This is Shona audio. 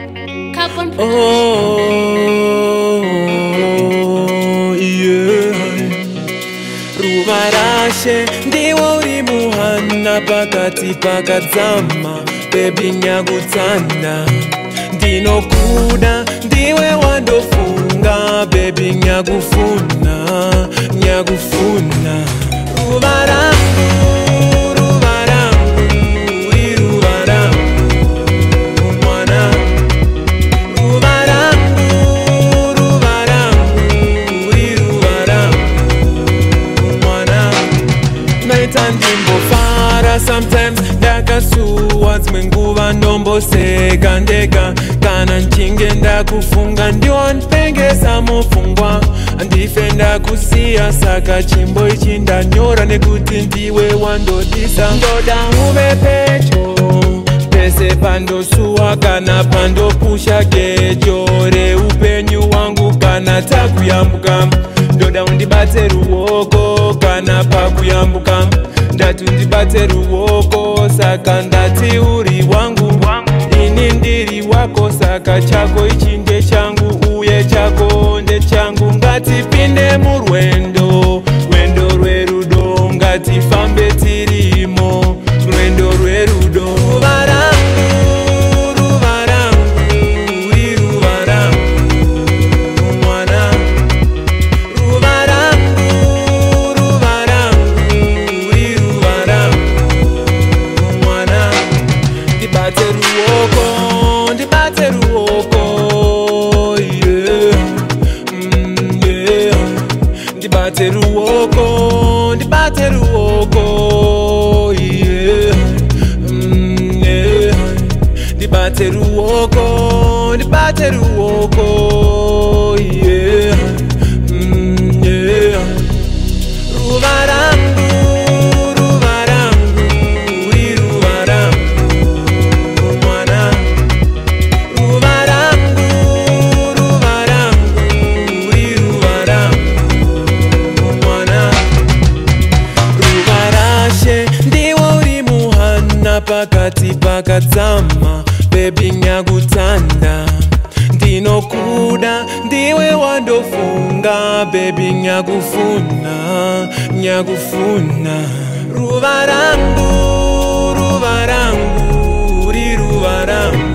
Ruvarashe ndiwo uri muhana pakati pakadzama baby nyakutsanda ndinokuda ndiwe wandofunga baby nyakufuna nyakufuna ruvarangu sometimes ndakasuwa dzimwe nguva ndomboseka ndega kana nchinge ndakufunga ndiwanipengesa mupfungwa andife ndakusiya saka chimbo ichi ndanyora nekuti ndiwe wandodisa ndoda uve pecho pese pandosuwa kana pandopusha gejo reupenyu wangu kana takuyambuka ndoda undibate ruoko kana pakuyambuka ndati undibate ruoko saka ndati uri wangu ini ndiri wako saka chako ichi ndechangu uye chako ndechangu ngatipinde murwendo rwendo rwerudo ngatifambe tirimo rwendo rwerudo ndibate ruoko ndibate ruoko yeah ndibate ruoko ndibate ruoko yeah ruvarangu pakati pakadzama baby nyakutsanda ndinokuda ndiwe wandofunga baby nyakufuna nyakufuna ruvarangu ruvarangu uri ruvarangu